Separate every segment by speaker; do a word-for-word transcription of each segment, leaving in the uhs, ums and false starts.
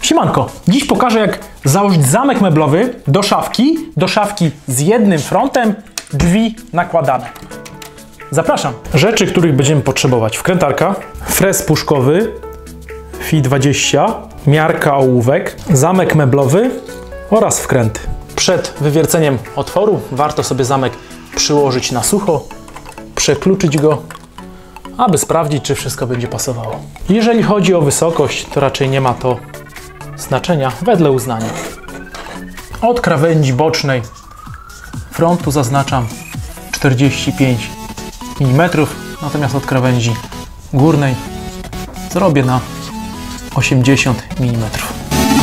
Speaker 1: Siemanko, dziś pokażę, jak założyć zamek meblowy do szafki, do szafki z jednym frontem, drzwi nakładane. Zapraszam. Rzeczy, których będziemy potrzebować: wkrętarka, frez puszkowy, F I dwadzieścia, miarka ołówek, zamek meblowy oraz wkręty. Przed wywierceniem otworu warto sobie zamek przyłożyć na sucho, przekluczyć go, aby sprawdzić, czy wszystko będzie pasowało. Jeżeli chodzi o wysokość, to raczej nie ma to znaczenia, wedle uznania. Od krawędzi bocznej frontu zaznaczam czterdzieści pięć milimetrów, natomiast od krawędzi górnej zrobię na osiemdziesiąt milimetrów.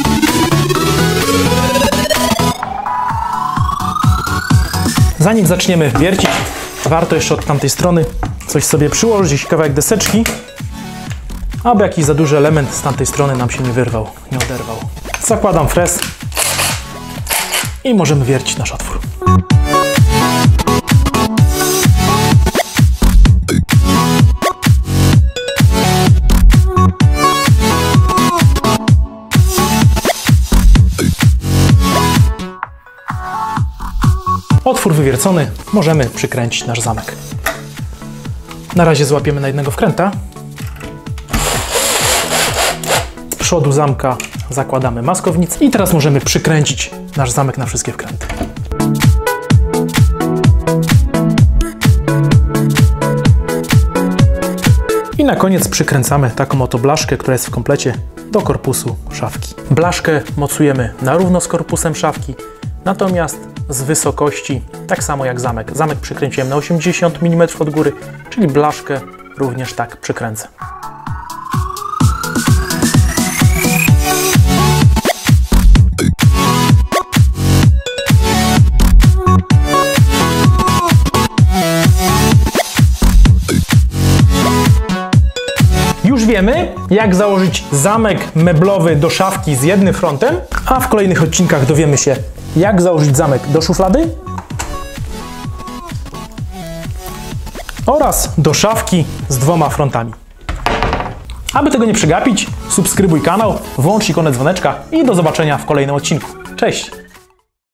Speaker 1: Zanim zaczniemy wiercić, warto jeszcze od tamtej strony coś sobie przyłożyć, jakiś kawałek deseczki, aby jakiś za duży element z tamtej strony nam się nie wyrwał, nie oderwał. Zakładam frez i możemy wiercić nasz otwór. Otwór wywiercony, możemy przykręcić nasz zamek. Na razie złapiemy na jednego wkręta. Z przodu zamka zakładamy maskownicę i teraz możemy przykręcić nasz zamek na wszystkie wkręty. I na koniec przykręcamy taką oto blaszkę, która jest w komplecie, do korpusu szafki. Blaszkę mocujemy na równo z korpusem szafki, natomiast z wysokości tak samo jak zamek. Zamek przykręciłem na osiemdziesiąt milimetrów od góry, czyli blaszkę również tak przykręcę. Już wiemy, jak założyć zamek meblowy do szafki z jednym frontem, a w kolejnych odcinkach dowiemy się, jak założyć zamek do szuflady oraz do szafki z dwoma frontami. Aby tego nie przegapić, subskrybuj kanał, włącz ikonę dzwoneczka i do zobaczenia w kolejnym odcinku. Cześć!